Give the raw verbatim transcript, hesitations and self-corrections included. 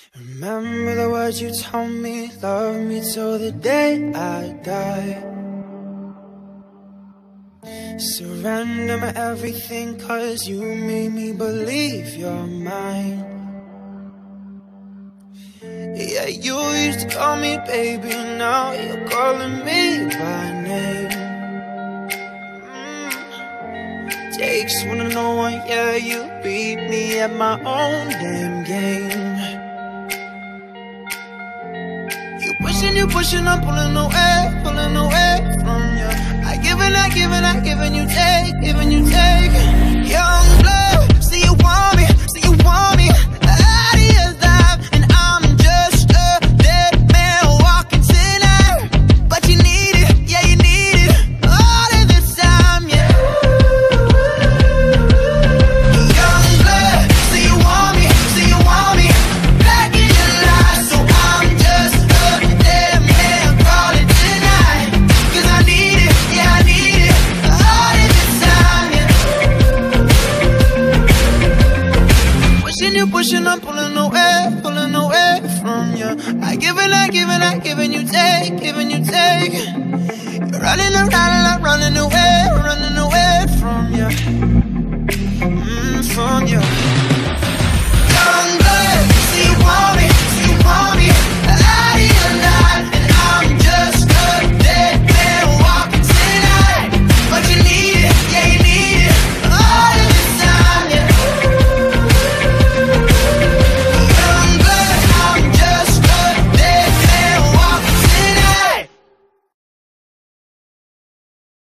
Remember the words you told me, love me till the day I die. Surrender my everything, cause you made me believe you're mine. Yeah, you used to call me baby, now you're calling me by name. mm. Takes one to know one, yeah, you beat me at my own damn game. You pushing, you pushing, I'm pulling away, pulling away from you. I give and I give and I give and you take, give and you take. Young blood, see you want me, see you want me out of your life, and I'm just a dead man walking tonight. But you need it, yeah you need it, all of this time, yeah. Young blood, see you want me, see you want me back in your life, so I'm just a dead man crawling tonight. Cause I need it, yeah I need it, all of this time, yeah. Pushing you, pushing, I'm pulling away, pulling away from you. I give and I give and I give and you take, give and you take. You're running around and I'm running away, running away from you.